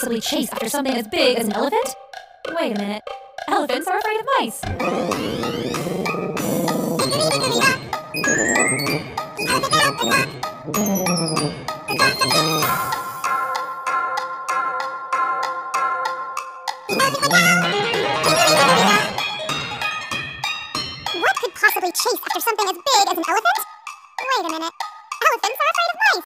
possibly chase after something as big as an elephant? Wait a minute. Elephants are afraid of mice. What could possibly chase after something as big as an elephant? Wait a minute. Elephants are afraid of mice.